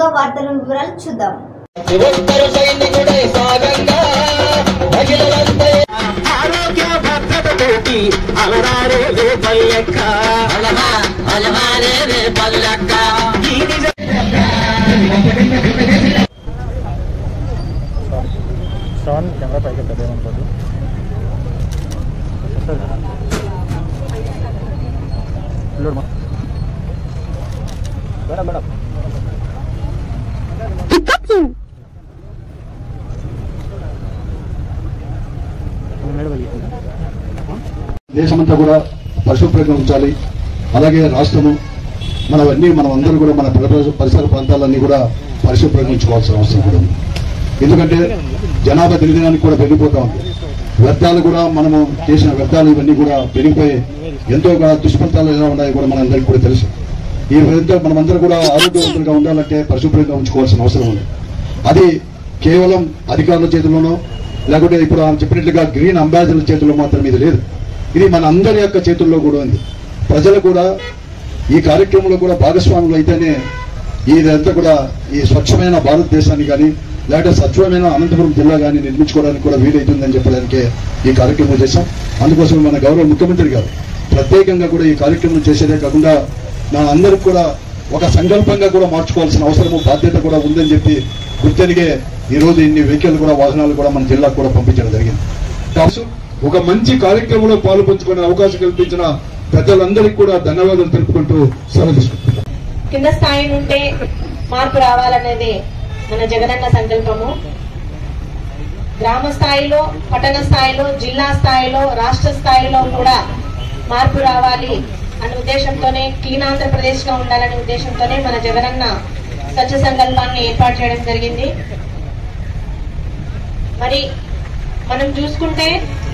ముందుగా వార్తల వివరాలు చూద్దాం. कैमरा पैक कर दे हमको लोड मत बड़ा बड़ा దేశమంతా కూడా పరిశుభ్రంగా ఉంచాలి. అలాగే రాష్ట్రము మనమందరూ కూడా మన పరిసర ప్రాంతాలన్నీ కూడా పరిశుభ్రంగా ఉంచుకోవాల్సిన అవసరం కూడా ఉంది. ఎందుకంటే జనాభా దినదినానికి కూడా పెరిగిపోతా ఉంది. వ్యర్థాలు కూడా మనము చేసిన వ్యర్థాలు ఇవన్నీ కూడా పెరిగిపోయి ఎంతో దుష్ఫలితాలు ఎలా ఉన్నాయో కూడా మనందరికీ కూడా తెలుసు. ఈ విధంగా మనమందరూ కూడా ఆరోగ్యవంతులుగా ఉండాలంటే పరిశుభ్రంగా ఉంచుకోవాల్సిన అవసరం ఉంది. అది కేవలం అధికారుల చేతుల్లోనో లేకుంటే ఇప్పుడు ఆయన చెప్పినట్లుగా గ్రీన్ అంబాసిడర్ల చేతుల్లో మాత్రం ఇది లేదు. ఇది మన అందరి యొక్క చేతుల్లో కూడా ఉంది. ప్రజలు కూడా ఈ కార్యక్రమంలో కూడా భాగస్వాములు అయితేనే ఇదంతా కూడా ఈ స్వచ్ఛమైన భారతదేశాన్ని కానీ లేకపోతే స్వచ్ఛమైన అనంతపురం జిల్లా కానీ నిర్మించుకోవడానికి కూడా వీలైతుందని చెప్పడానికి ఈ కార్యక్రమం చేశాం. అందుకోసం మన గౌరవ ముఖ్యమంత్రి గారు ప్రత్యేకంగా కూడా ఈ కార్యక్రమం చేసేదే కాకుండా మన అందరికి కూడా ఒక సంకల్పంగా కూడా మార్చుకోవాల్సిన అవసరము బాధ్యత కూడా ఉందని చెప్పి గుర్తెరిగే ఈ రోజు ఇన్ని వెహికల్ కూడా వాహనాలు కూడా మన జిల్లాకు కూడా పంపించడం జరిగింది. ఒక మంచి కార్యక్రమంలో పాల్పంచుకునే అవకాశం కల్పించిన ప్రజలందరికీ కూడా ధన్యవాదాలు తెలుపుకుంటూ సెలవు తీసుకుంటున్నాం. కింద స్థాయి నుండే మార్పు రావాలనేది మన జగనన్న సంకల్పము. గ్రామ స్థాయిలో, పట్టణ స్థాయిలో, జిల్లా స్థాయిలో, రాష్ట్ర స్థాయిలో కూడా మార్పు రావాలి అనే ఉద్దేశంతోనే క్లీన్ ఆంధ్రప్రదేశ్ గా ఉండాలనే ఉద్దేశంతోనే మన జగనన్న స్వచ్ఛ సంకల్పాన్ని ఏర్పాటు చేయడం జరిగింది. మరి మనం చూసుకుంటే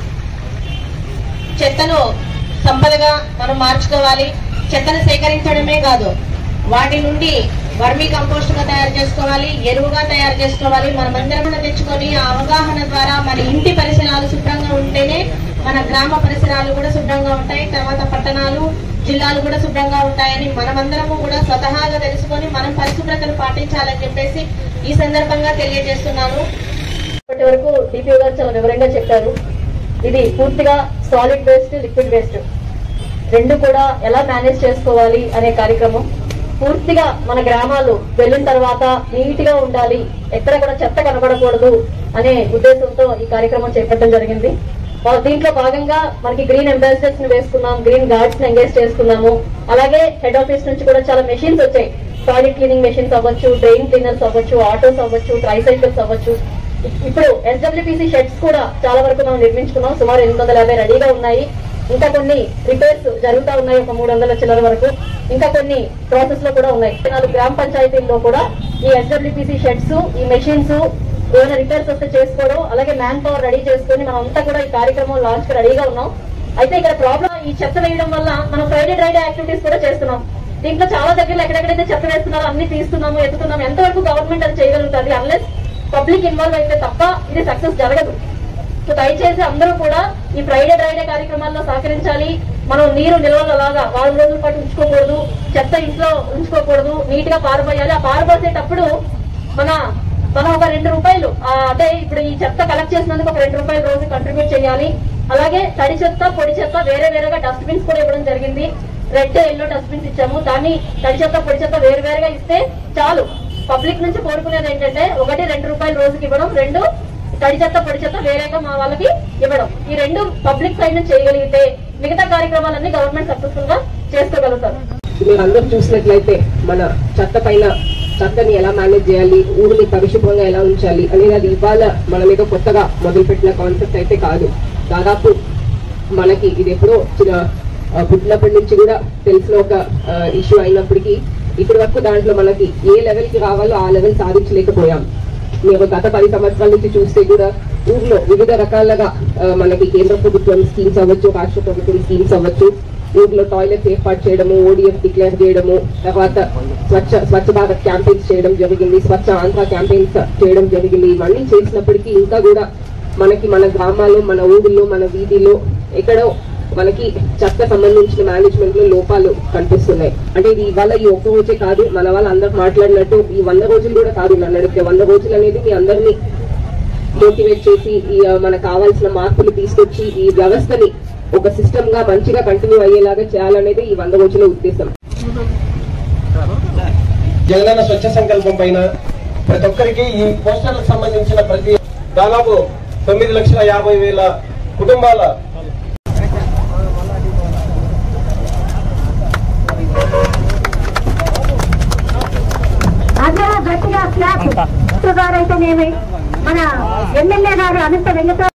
చెత్తను సంపదగా మనం మార్చుకోవాలి. చెత్తను సేకరించడమే కాదు, వాటి నుండి వర్మీ కంపోస్ట్ గా తయారు చేసుకోవాలి, ఎరువుగా తయారు చేసుకోవాలి. మనమందరం తెచ్చుకొని ఆ అవగాహన ద్వారా మన ఇంటి పరిసరాలు శుభ్రంగా ఉంటేనే మన గ్రామ పరిసరాలు కూడా శుభ్రంగా ఉంటాయి. తర్వాత పట్టణాలు, జిల్లాలు కూడా శుభ్రంగా ఉంటాయని మనమందరము కూడా స్వతహాగా తెలుసుకొని మనం పరిశుభ్రతను పాటించాలని చెప్పేసి ఈ సందర్భంగా తెలియజేస్తున్నాను. ఇప్పటి వరకు డిపిఓ గారు చాలా వివరంగా చెప్పారు. ఇది పూర్తిగా సాలిడ్ వేస్ట్, లిక్విడ్ వేస్ట్ రెండు కూడా ఎలా మేనేజ్ చేసుకోవాలి అనే కార్యక్రమం. పూర్తిగా మన గ్రామాలు వెళ్ళిన తర్వాత నీట్ గా ఉండాలి, ఎక్కడ కూడా చెత్త కనబడకూడదు అనే ఉద్దేశంతో ఈ కార్యక్రమం చేపట్టడం జరిగింది. దీంట్లో భాగంగా మనకి గ్రీన్ అంబాసిడర్స్ ని వేసుకున్నాం, గ్రీన్ గార్డ్స్ ని ఎంగేజ్ చేసుకున్నాము. అలాగే హెడ్ ఆఫీస్ నుంచి కూడా చాలా మెషిన్స్ వచ్చాయి. టాయిలెట్ క్లీనింగ్ మెషిన్స్ అవ్వచ్చు, డ్రైన్ క్లీనర్స్ అవ్వచ్చు, ఆటోస్ అవ్వచ్చు, ట్రైసైకిల్స్ అవ్వచ్చు. ఇప్పుడు SWPC షెడ్స్ కూడా చాలా వరకు మనం నిర్మించుకున్నాం. సుమారు 850 రెడీగా ఉన్నాయి. ఇంకా కొన్ని రిపేర్స్ జరుగుతూ ఉన్నాయి, ఒక 300 చిల్లర వరకు. ఇంకా కొన్ని ప్రాసెస్ లో కూడా ఉన్నాయి. 4 గ్రామ పంచాయతీల్లో కూడా ఈ SWPC షెడ్స్, ఈ మెషిన్స్ ఏమైనా రిపేర్స్ వస్తే చేసుకోవడం, అలాగే మ్యాన్ పవర్ రెడీ చేసుకుని మనం అంతా కూడా ఈ కార్యక్రమం లాంచ్ కి రెడీగా ఉన్నాం. అయితే ఇక్కడ ప్రాబ్లం ఈ చెత్త వేయడం వల్ల మనం ఫ్రైడే డ్రైడే యాక్టివిటీస్ కూడా చేస్తున్నాం. దీంట్లో చాలా దగ్గరలో ఎక్కడెక్కడైతే చెత్త వేస్తున్నారో అన్ని తీస్తున్నాము, ఎత్తుతున్నాము. ఎంతవరకు గవర్నమెంట్ అది చేయగలుగుతుంది? అన్లెస్ పబ్లిక్ ఇన్వాల్వ్ అయితే తప్ప ఇది సక్సెస్ జరగదు. సో దయచేసి అందరూ కూడా ఈ ఫ్రైడే డ్రైడే కార్యక్రమాల్లో సహకరించాలి. మనం నీరు నిల్వలలాగా 4 రోజుల పాటు ఉంచుకోకూడదు, చెత్త ఇంట్లో ఉంచుకోకూడదు, నీట్ గా పారబోయాలి. ఆ పారబోసేటప్పుడు మనం ఒక 2 రూపాయలు, అంటే ఇప్పుడు ఈ చెత్త కలెక్ట్ చేసినందుకు ఒక 2 రూపాయలు రోజు కంట్రిబ్యూట్ చేయాలి. అలాగే తడి చెత్త, పొడి చెత్త వేరేగా డస్ట్బిన్స్ కూడా ఇవ్వడం జరిగింది. రెడ్, ఎల్లో డస్ట్బిన్స్ ఇచ్చాము. దాన్ని తడి చెత్త, పొడి చెత్త వేరుగా ఇస్తే చాలు. పబ్లిక్ నుంచి కోరుకునేది ఏంటంటే 1, 2 రూపాయలు రోజుకి ఇవ్వడం, 2 తడి చెత్త, పొడి చెత్త వేరేగా మా వాళ్ళకి ఇవ్వడం. ఈ 2 పబ్లిక్ సైడ్ నుంచి చేయగలిగితే మిగతా కార్యక్రమాలన్నీ గవర్నమెంట్ సక్సెస్ఫుల్ గా చేసుకోగలుగుతారు. మీరు అందరూ చూసినట్లయితే మన చెత్తని ఎలా మేనేజ్ చేయాలి, ఊరిని పరిశుభ్రంగా ఎలా ఉంచాలి అనేది అది ఇవాళ మన మీద కొత్తగా మొదలుపెట్టిన కాన్సెప్ట్ అయితే కాదు. దాదాపు మనకి ఇది ఎప్పుడో పుట్టినప్పటి నుంచి కూడా తెలిసిన ఒక ఇష్యూ అయినప్పటికీ ఇప్పటి వరకు దాంట్లో మనకి ఏ లెవెల్ కి రావాలో ఆ లెవెల్ సాధించలేకపోయాం. మేము గత 10 సంవత్సరాల నుంచి చూస్తే కూడా ఊర్లో వివిధ రకాలుగా మనకి కేంద్ర ప్రభుత్వం స్కీమ్స్ అవ్వచ్చు, రాష్ట్ర ప్రభుత్వం స్కీమ్స్ అవ్వచ్చు, ఊర్లో టాయిలెట్స్ ఏర్పాటు చేయడము, ODF డిక్లేర్ చేయడము, తర్వాత స్వచ్ఛ భారత్ క్యాంపెయిన్స్ చేయడం జరిగింది, స్వచ్ఛ ఆంధ్ర క్యాంపెయిన్స్ చేయడం జరిగింది. ఇవన్నీ చేసినప్పటికీ ఇంకా కూడా మనకి మన గ్రామాల్లో, మన ఊరిలో, మన వీధిలో ఎక్కడో మనకి చెత్త సంబంధించిన మేనేజ్మెంట్ లో లోపాలు కనిపిస్తున్నాయి. అంటే ఇది ఇవాళ ఈ ఒక్క రోజే కాదు, మన వాళ్ళందరూ మాట్లాడినట్టు ఈ 100 రోజులు కూడా కాదు. నన్ను అడిగితే 100 రోజులు అనేది మీ అందరినీ మోటివేట్ చేసి మనకు కావాల్సిన మార్పులు తీసుకొచ్చి ఈ వ్యవస్థని ఒక సిస్టమ్ గా మంచిగా కంటిన్యూ అయ్యేలాగా చేయాలనేది ఈ 100 రోజుల ఉద్దేశం. జగనన్న స్వచ్ఛ సంకల్పం పైన ప్రతి ఒక్కరికి ఈ పోస్టర్లకు సంబంధించిన ప్రతి దాదాపు 9,50,000 కుటుంబాల అందరూ గట్టిగా క్లాప్ గారైతేనేమి మన ఎమ్మెల్యే గారు అనంత వెంకట